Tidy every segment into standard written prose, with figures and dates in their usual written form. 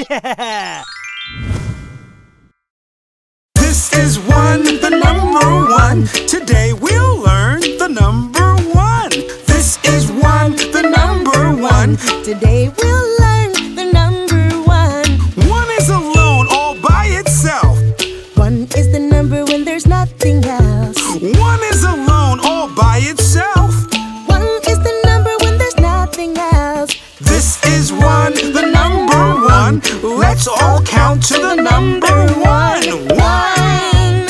Yeah! This is one, the number one. Today we'll learn the number one. This is one, the number one. Today we'll learn the number one. One is alone all by itself. One is the number when there's nothing else. One is alone all by itself. One is the number when there's nothing else. This is one, the number one. Let's all count to the number one. One.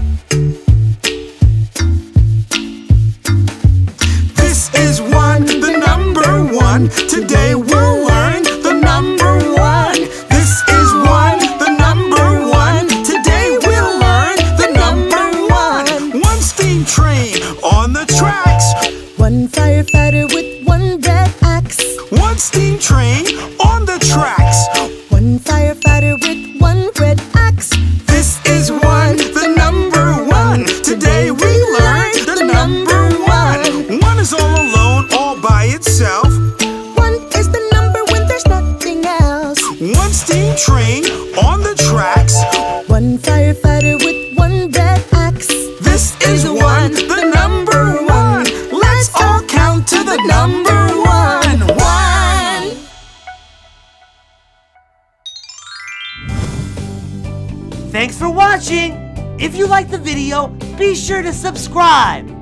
This is one, the number one. Today we'll learn the number one. This is one, the number one. Today we'll learn the number one. One steam train on the tracks. One firefighter with one red axe. One steam train on the tracks. One firefighter with one red axe. This is one, the number one. Today we learn the number one. One is all alone, all by itself. One is the number when there's nothing else. One steam train on the tracks. One firefighter with one red axe. This is one, the number one. Let's all count to the number one. One. Thanks for watching! If you liked the video, be sure to subscribe!